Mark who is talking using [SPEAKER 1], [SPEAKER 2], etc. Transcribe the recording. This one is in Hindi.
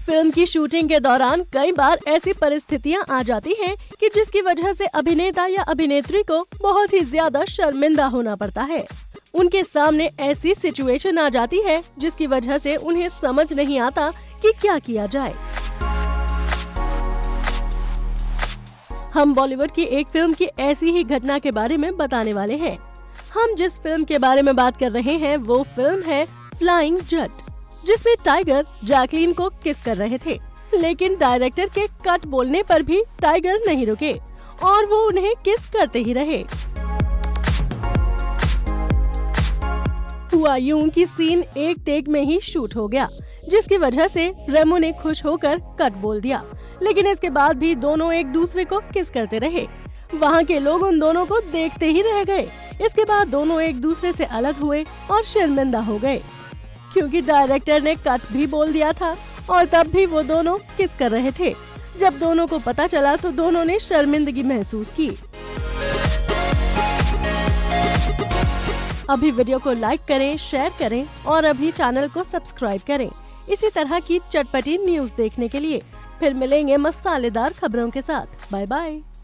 [SPEAKER 1] फिल्म की शूटिंग के दौरान कई बार ऐसी परिस्थितियां आ जाती हैं कि जिसकी वजह से अभिनेता या अभिनेत्री को बहुत ही ज्यादा शर्मिंदा होना पड़ता है। उनके सामने ऐसी सिचुएशन आ जाती है जिसकी वजह से उन्हें समझ नहीं आता कि क्या किया जाए। हम बॉलीवुड की एक फिल्म की ऐसी ही घटना के बारे में बताने वाले हैं। हम जिस फिल्म के बारे में बात कर रहे हैं वो फिल्म है फ्लाइंग जट, जिसमें टाइगर जैकलीन को किस कर रहे थे, लेकिन डायरेक्टर के कट बोलने पर भी टाइगर नहीं रुके और वो उन्हें किस करते ही रहे। हुआ यूं कि सीन एक टेक में ही शूट हो गया, जिसकी वजह से रेमो ने खुश होकर कट बोल दिया, लेकिन इसके बाद भी दोनों एक दूसरे को किस करते रहे। वहाँ के लोग उन दोनों को देखते ही रह गए। इसके बाद दोनों एक दूसरे से अलग हुए और शर्मिंदा हो गए, क्योंकि डायरेक्टर ने कट भी बोल दिया था और तब भी वो दोनों किस कर रहे थे। जब दोनों को पता चला तो दोनों ने शर्मिंदगी महसूस की। अभी वीडियो को लाइक करें, शेयर करें और अभी चैनल को सब्सक्राइब करें इसी तरह की चटपटी न्यूज देखने के लिए। फिर मिलेंगे मसालेदार खबरों के साथ। Bye bye.